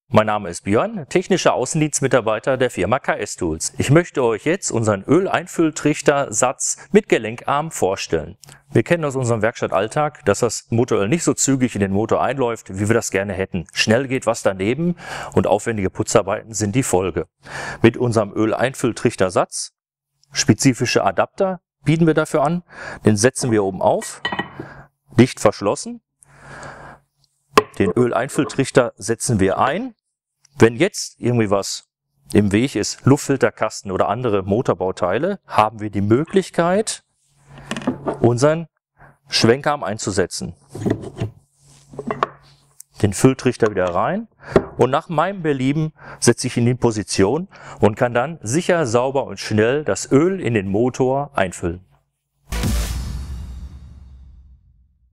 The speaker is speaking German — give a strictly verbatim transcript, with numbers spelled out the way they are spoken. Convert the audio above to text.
Mein Name ist Björn, technischer Außendienstmitarbeiter der Firma K S Tools. Ich möchte euch jetzt unseren Öleinfülltrichtersatz mit Gelenkarm vorstellen. Wir kennen aus unserem Werkstattalltag, dass das Motoröl nicht so zügig in den Motor einläuft, wie wir das gerne hätten. Schnell geht was daneben und aufwendige Putzarbeiten sind die Folge. Mit unserem Öleinfülltrichtersatz, spezifische Adapter bieten wir dafür an. Den setzen wir oben auf, dicht verschlossen. Den Öleinfülltrichter setzen wir ein. Wenn jetzt irgendwie was im Weg ist, Luftfilterkasten oder andere Motorbauteile, haben wir die Möglichkeit, unseren Schwenkarm einzusetzen. Den Fülltrichter wieder rein und nach meinem Belieben setze ich ihn in Position und kann dann sicher, sauber und schnell das Öl in den Motor einfüllen.